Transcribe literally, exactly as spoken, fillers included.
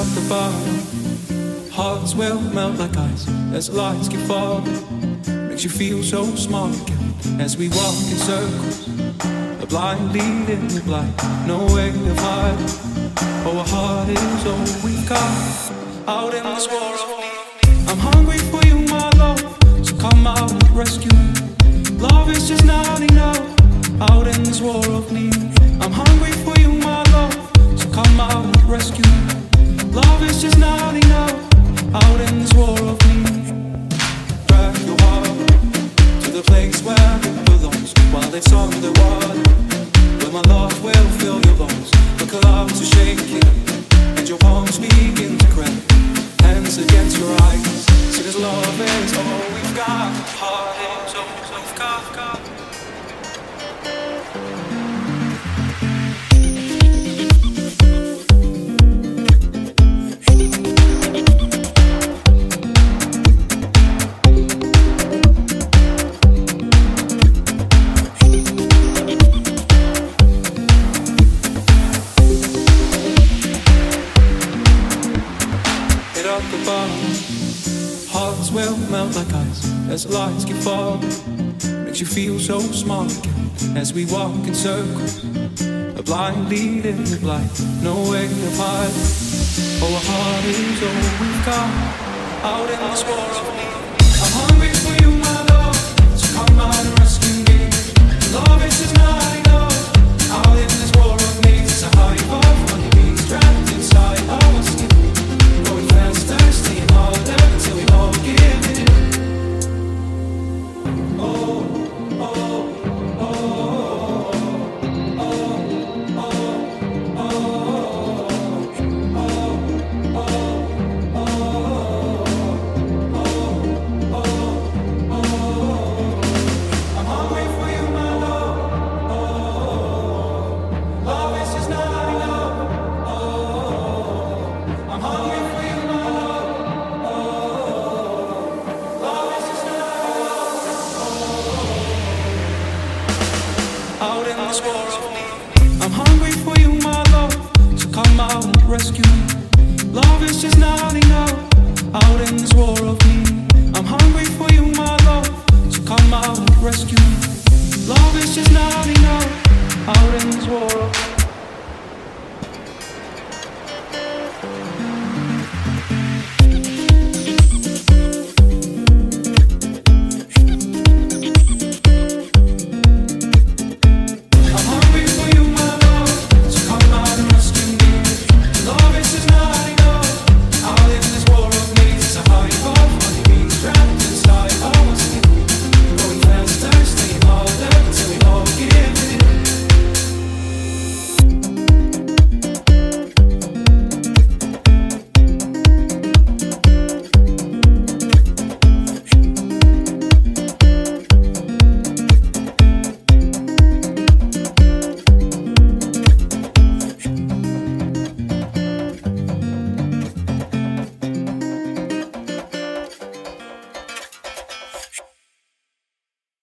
up the bar. Hearts will melt like ice as the lights get far. Makes you feel so smart again as we walk in circles. A blind lead in the blind, no way to hide. Oh, our heart is all we've got out in this war of need. I'm hungry for you, my love, so come out and rescue me. Love is just not enough out in this war of need. I'm hungry for you, my love, so come out and rescue me. Love is just not enough out in this war of need. Drag your heart to the place where it belongs, while it's on the water, where my love will fill your lungs. The clouds are shaking and your palms begin to crack. Hands against your eyes, see this love is all we've got. Heart is all we've got, got. Hearts will melt like ice as the lights get far. Makes you feel so smart again as we walk in circles. A blind lead in the blind, no way to hide. Oh, our heart is all we've got out in this war of need. I'm hungry for you, my love, so come out and rescue me. Love is